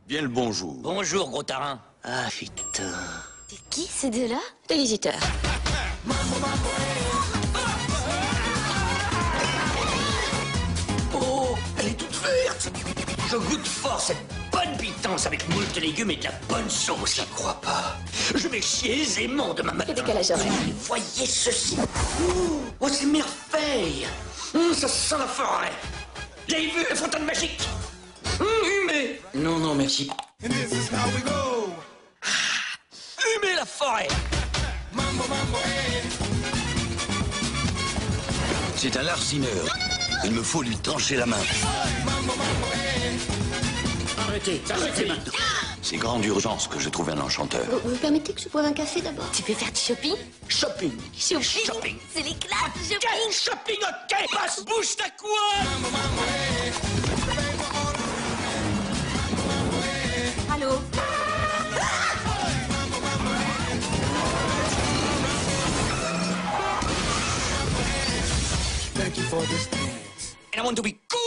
Bien le bonjour. Bonjour, gros tarin. Ah, putain. C'est qui ces deux-là? Les visiteurs. Oh, elle est toute verte. Je goûte fort cette bonne pitance avec moult légumes et de la bonne sauce. J'y crois pas. Je vais chier aisément demain matin. Quel décalage horaire? Voyez ceci. Oh, c'est merveille. Ça sent la forêt. Vous avez vu la fontaine magique? Humé. Non, non, merci. Humé la forêt. C'est un larcineur. Il me faut lui trancher la main. Arrêtez, arrêtez maintenant. C'est grande urgence que je trouve un enchanteur. Vous permettez que je boive un café d'abord? Tu peux faire du shopping? Shopping. Shopping. C'est l'éclat du shopping. Shopping, ok. Passe, bouge ta quoi. Allô? Thank you for this dance. And I want to be cool.